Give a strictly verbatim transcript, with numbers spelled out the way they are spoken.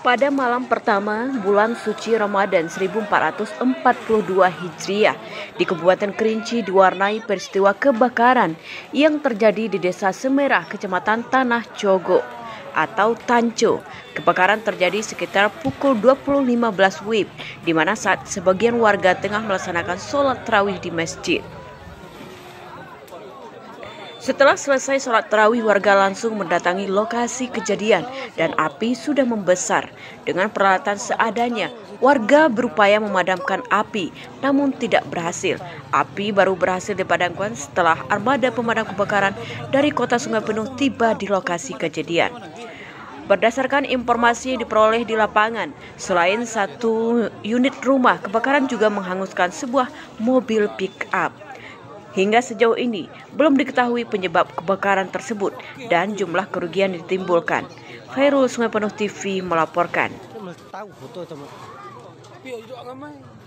Pada malam pertama bulan suci Ramadan seribu empat ratus empat puluh dua Hijriah di Kabupaten Kerinci diwarnai peristiwa kebakaran yang terjadi di Desa Semerah, Kecamatan Tanah Cogo atau Tanco. Kebakaran terjadi sekitar pukul dua puluh lima belas W I B, di mana saat sebagian warga tengah melaksanakan sholat tarawih di masjid. Setelah selesai sholat tarawih, warga langsung mendatangi lokasi kejadian dan api sudah membesar. Dengan peralatan seadanya, warga berupaya memadamkan api, namun tidak berhasil. Api baru berhasil dipadamkan setelah armada pemadam kebakaran dari Kota Sungai Penuh tiba di lokasi kejadian. Berdasarkan informasi yang diperoleh di lapangan, selain satu unit rumah, kebakaran juga menghanguskan sebuah mobil pick-up. Hingga sejauh ini belum diketahui penyebab kebakaran tersebut dan jumlah kerugian yang ditimbulkan. Khairul, Sungai Penuh T V melaporkan.